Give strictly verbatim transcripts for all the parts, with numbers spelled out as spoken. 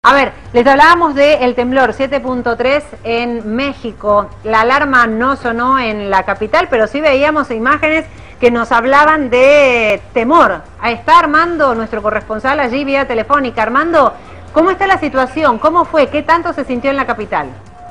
A ver, les hablábamos del temblor siete punto tres en México. La alarma no sonó en la capital, pero sí veíamos imágenes que nos hablaban de temor. Está Armando, nuestro corresponsal allí vía telefónica. Armando, ¿cómo está la situación? ¿Cómo fue? ¿Qué tanto se sintió en la capital?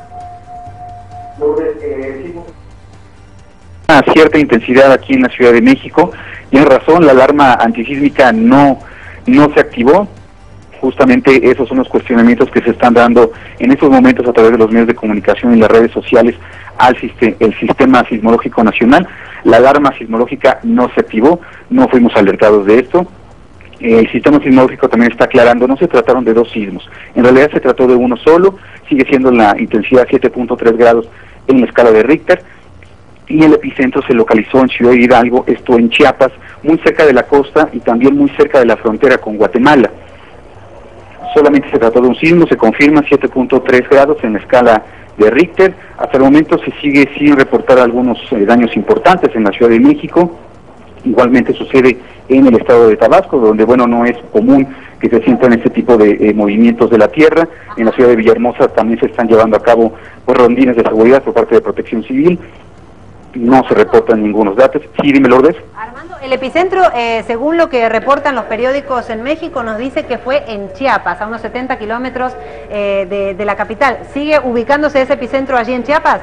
Una cierta intensidad aquí en la Ciudad de México. Tiene razón, la alarma antisísmica no, no se activó. Justamente esos son los cuestionamientos que se están dando en estos momentos a través de los medios de comunicación y las redes sociales al sistema, el Sistema Sismológico Nacional. La alarma sismológica no se activó, no fuimos alertados de esto. El Sistema Sismológico también está aclarando, no se trataron de dos sismos, en realidad se trató de uno solo, sigue siendo la intensidad siete punto tres grados en la escala de Richter, y el epicentro se localizó en Ciudad Hidalgo, esto en Chiapas, muy cerca de la costa y también muy cerca de la frontera con Guatemala. Solamente se trató de un sismo, se confirma siete punto tres grados en la escala de Richter. Hasta el momento se sigue sin reportar algunos eh, daños importantes en la Ciudad de México. Igualmente sucede en el estado de Tabasco, donde bueno no es común que se sientan este tipo de eh, movimientos de la tierra. En la ciudad de Villahermosa también se están llevando a cabo pues, rondines de seguridad por parte de Protección Civil. No se reportan ningunos datos. Sí, dime, Lourdes. Armando, el epicentro, eh, según lo que reportan los periódicos en México, nos dice que fue en Chiapas, a unos setenta kilómetros eh, de, de la capital. ¿Sigue ubicándose ese epicentro allí en Chiapas?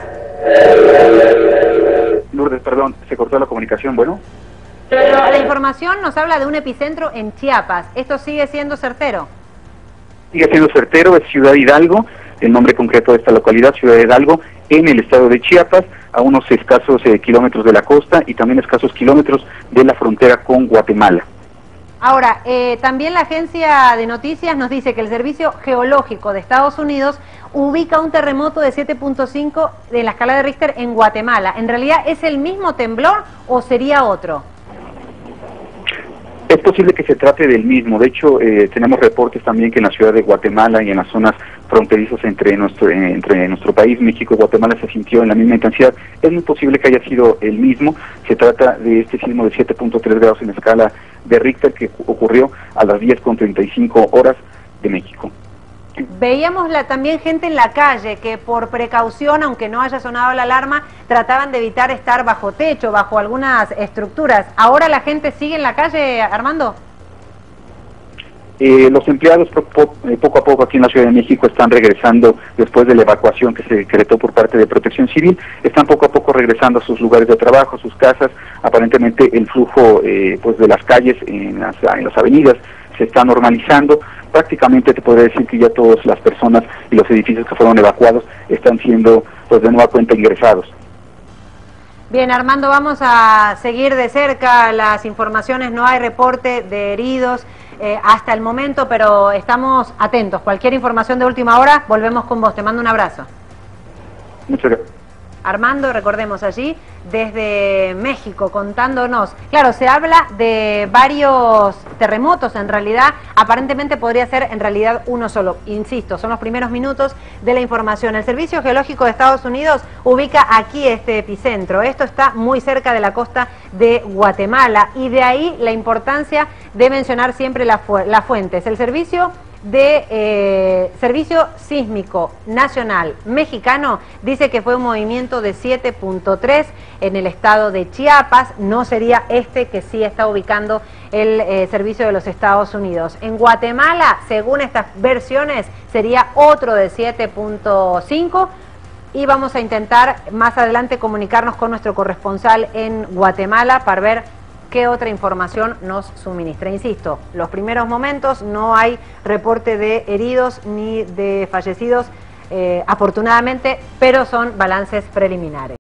Lourdes, perdón, se cortó la comunicación, bueno. Pero la información nos habla de un epicentro en Chiapas. ¿Esto sigue siendo certero? Sigue siendo certero, es Ciudad Hidalgo, el nombre concreto de esta localidad, Ciudad Hidalgo, en el estado de Chiapas, a unos escasos eh, kilómetros de la costa y también escasos kilómetros de la frontera con Guatemala. Ahora, eh, también la agencia de noticias nos dice que el Servicio Geológico de Estados Unidos ubica un terremoto de siete punto cinco de la escala de Richter en Guatemala. ¿En realidad es el mismo temblor o sería otro? Es posible que se trate del mismo. De hecho, eh, tenemos reportes también que en la ciudad de Guatemala y en las zonas fronterizas entre nuestro eh, entre nuestro país, México y Guatemala, se sintió en la misma intensidad. Es muy posible que haya sido el mismo. Se trata de este sismo de siete punto tres grados en escala de Richter que ocurrió a las diez con treinta y cinco horas de México. Veíamos la, también gente en la calle que por precaución, aunque no haya sonado la alarma, trataban de evitar estar bajo techo, bajo algunas estructuras. ¿Ahora la gente sigue en la calle, Armando? Eh, los empleados po po eh, poco a poco aquí en la Ciudad de México están regresando después de la evacuación que se decretó por parte de Protección Civil, están poco a poco regresando a sus lugares de trabajo, a sus casas. Aparentemente el flujo eh, pues de las calles en las, en las avenidas se está normalizando. Prácticamente te podría decir que ya todas las personas y los edificios que fueron evacuados están siendo pues de nueva cuenta ingresados. Bien, Armando, vamos a seguir de cerca las informaciones. No hay reporte de heridos eh, hasta el momento, pero estamos atentos. Cualquier información de última hora, volvemos con vos. Te mando un abrazo. Muchas gracias. Armando, recordemos allí, desde México, contándonos. Claro, se habla de varios terremotos, en realidad, aparentemente podría ser en realidad uno solo. Insisto, son los primeros minutos de la información. El Servicio Geológico de Estados Unidos ubica aquí este epicentro. Esto está muy cerca de la costa de Guatemala y de ahí la importancia de mencionar siempre las fu la fuentes. El Servicio de eh, Servicio Sísmico Nacional Mexicano dice que fue un movimiento de siete punto tres en el estado de Chiapas. No sería este que sí está ubicando el eh, Servicio de los Estados Unidos. En Guatemala, según estas versiones, sería otro de siete punto cinco. Y vamos a intentar más adelante comunicarnos con nuestro corresponsal en Guatemala para ver qué otra información nos suministra. Insisto, los primeros momentos no hay reporte de heridos ni de fallecidos, eh, afortunadamente, pero son balances preliminares.